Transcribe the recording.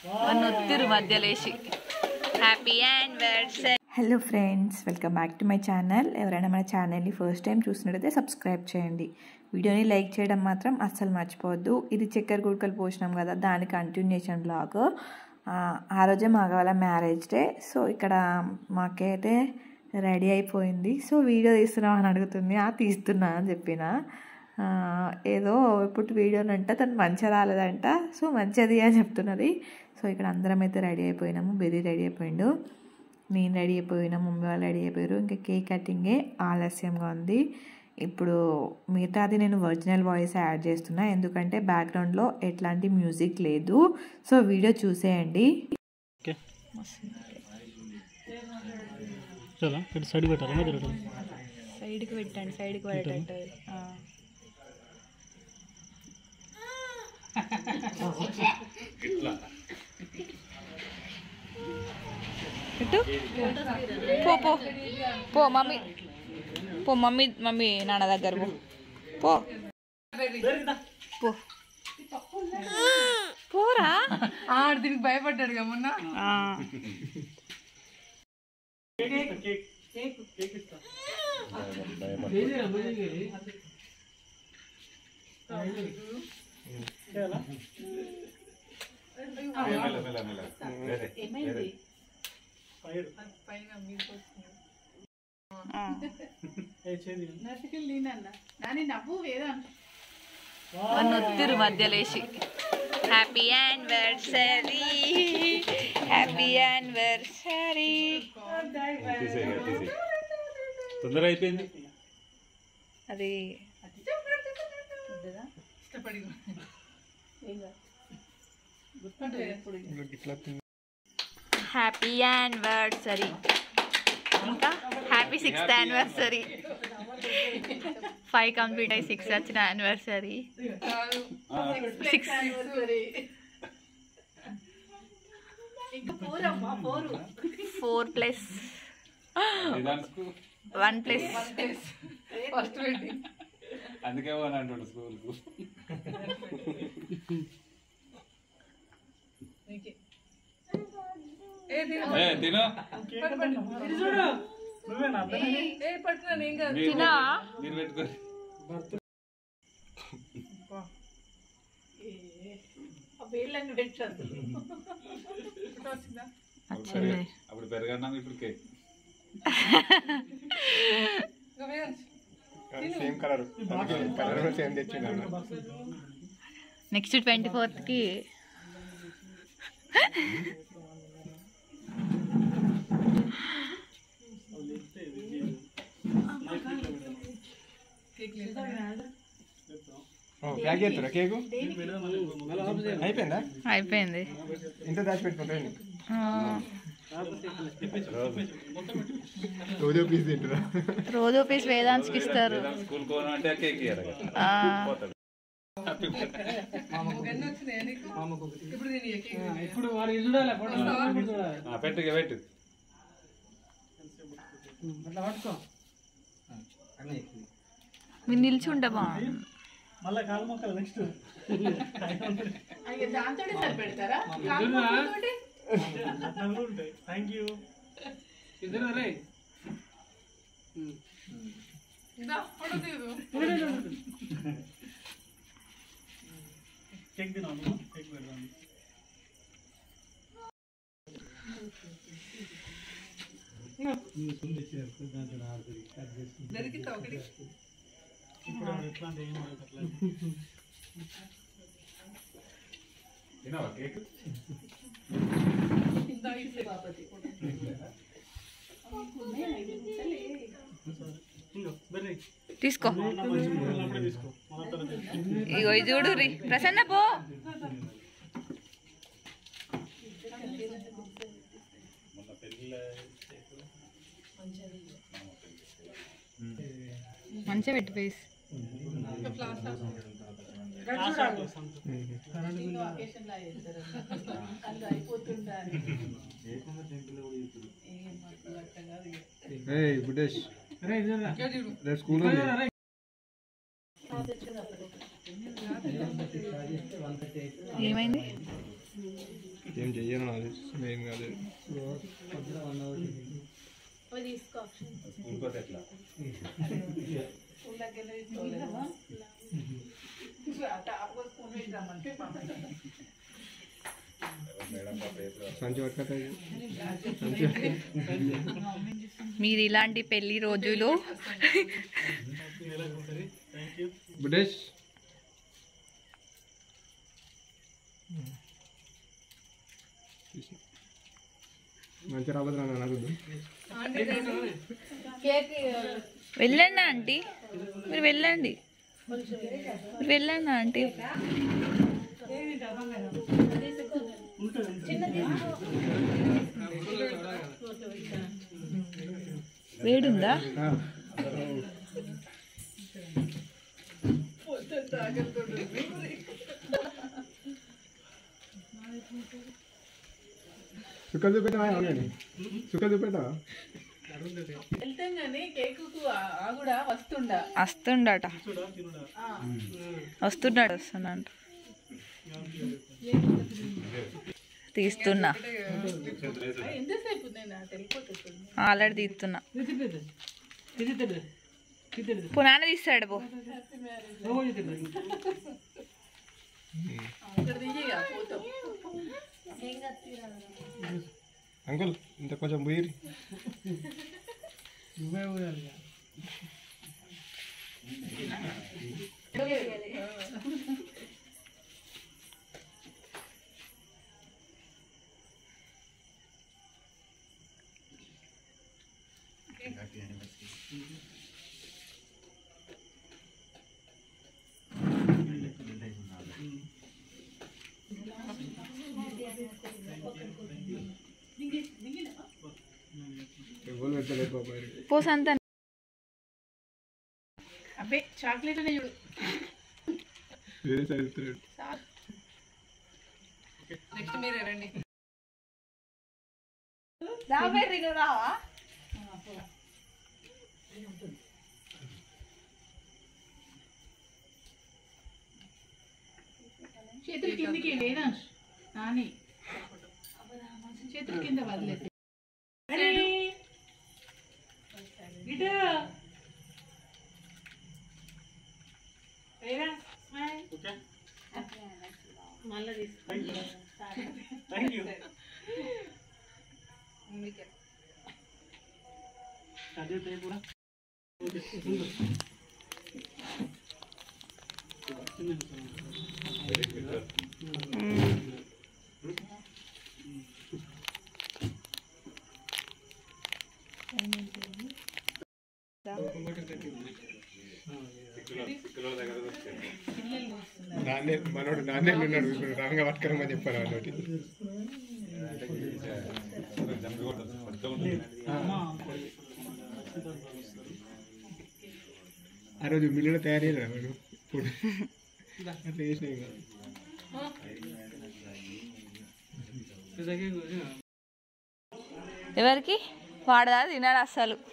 నొత్తిరు మధ్యలేసి happy anniversary. Hello friends, welcome back to my channel. ఎవరైనా మన ఛానల్ని ఫస్ట్ టైం చూసినట్టయితే సబ్స్క్రైబ్ చేయండి. వీడియోని లైక్ చేయడం మాత్రం అస్సలు మర్చిపోవద్దు. ఇది చక్కెర గుడకలు పోసినాం కదా, దాని కంటిన్యూషన్ బ్లాగ్. ఆ రోజే మా వాళ్ళ మ్యారేజ్ డే. సో ఇక్కడ మాకైతే రెడీ అయిపోయింది. సో వీడియో తీస్తున్నావు అని అడుగుతుంది. తీస్తున్నా అని చెప్పిన. ఏదో ఇప్పుడు వీడియోనంట తను మంచిగా రాలేదంట, సో మంచిది అని చెప్తున్నది. సో ఇక్కడ అందరం అయితే రెడీ అయిపోయినాము. బెర్రీ రెడీ అయిపోయిండు, నేను రెడీ అయిపోయినా, మమ్మీ వాళ్ళు రెడీ అయిపోయారు. ఇంకా కేక్ కటింగే ఆలస్యంగా ఉంది. ఇప్పుడు మిగతాది నేను ఒరిజినల్ వాయిస్ యాడ్ చేస్తున్నా, ఎందుకంటే బ్యాక్గ్రౌండ్లో ఎట్లాంటి మ్యూజిక్ లేదు. సో వీడియో చూసేయండి. సైడ్కి పెట్టండి, సైడ్కి పడేటట్టు. పో పో పో మమ్మీ, పో మమ్మీ, మమ్మీ నాన్న దగ్గర పో పో పోరా. దీనికి భయపడ్డాడు మొన్న. నొత్తిరు మధ్యలేసి హ్యాపీ యానివర్సరీ, హ్యాపీ యానివర్సరీ. తొందర అయిపోయింది అది. హ్యాపీ యానివర్సరీ, ఇంకా హ్యాపీ 6th యానివర్సరీ. 5 కంప్లీట్ అయ్యి 6 వచ్చిన యానివర్సరీ. 4 plus 1 plus. అందుకే అంటాడు స్కూల్కు. తిను మీరు పెట్టుకోండి. అప్పుడు పెరగన్నాం, ఇప్పుడు కేక్ సేమ్ కలర్ సేమ్ తెచ్చింది. నెక్స్ట్ 24th కి కేకు అయిపోయిందా? అయిపోయింది. ఇంత దాచి పెట్టుకుంటాను. రోజు పీస్ వేదాంత్కి ఇస్తారు. స్కూల్ కోనంటే కేక్ పెట్టు పెట్టు. మీరు నిల్చుంటే బాగుంది. మళ్ళా కాలు మొక్కలు నెక్స్ట్ ఉంటాయి. Thank you. కేక్ తిన్నాను, కేక్ పెడదాం. తీసుకో, ఇగో ఇది చూడు రీ ప్రసన్న పో. మంచిగా పెట్టు ఫేస్. స్కూల్ ఏమైంది? ఏం చెయ్యను అది మెయిన్ కాదు. మీరు ఇలాంటి పెళ్లి రోజులు బుడేష్ మంచి రాబోతున్నా నాకు వెళ్ళండి ఆంటీ, మీరు వెళ్ళండి, మీరు వెళ్ళండి ఆంటీ. వేడుందా? సుఖం చూపెట్టా సుఖం చూపెట్టా వస్తుండట వస్తున్నాడు వస్తున్నాడు తీస్తున్నా, ఆల్రెడీ తీస్తున్నా. పునాన తీస్తాడు పో. అంకుల్ ఇంత కొంచెం బుయ్యి. పోసంత అబ్బే చాక్లెట్ అనే చూడు. నెక్స్ట్ మీరే రండి. రావా? చేతులు కిందికి లేనా నాని, చేతులు కింద వదిలేదు. మనోడు నాన్నే ఉన్నాడు, రాంగా పట్టుకరమని చెప్పాను అన్నోటి. ఆ రోజు మిల్లులో తయారు చేయలేదు వాడు అట్లా చేసినాయి కదా. ఎవరికి వాడదా తినడు అసలు.